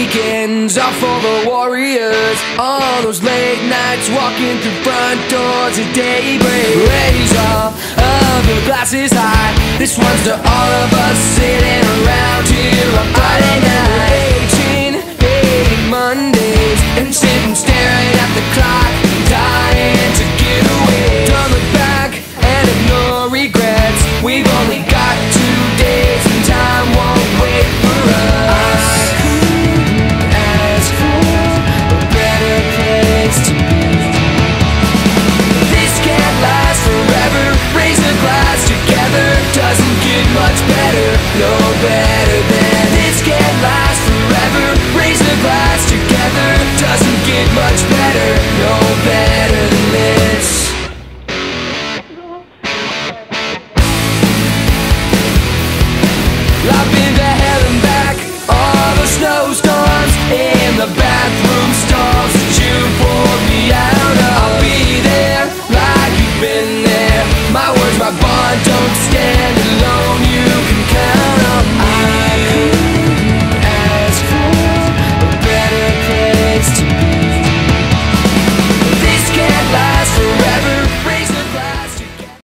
weekends are for the warriors. All those late nights walking through front doors at daybreak. Raise up of your glasses high. This one's to all of us sitting around here on Friday night. 18 Mondays and sitting staring at the clock, dying to get away. Don't look back and ignore regrets. We've only got 2 days and time won't wait for us. Ask for a better place to be. This can't last forever. Raise a glass together. Doesn't get much better, no better than this. Can't last forever. Raise a glass together. Doesn't get much better, no better than this. I've been to hell and back, all the snowstorms in the bathroom stalls that you poured me out of. I'll be there like you've been there. My words, my bond don't stand.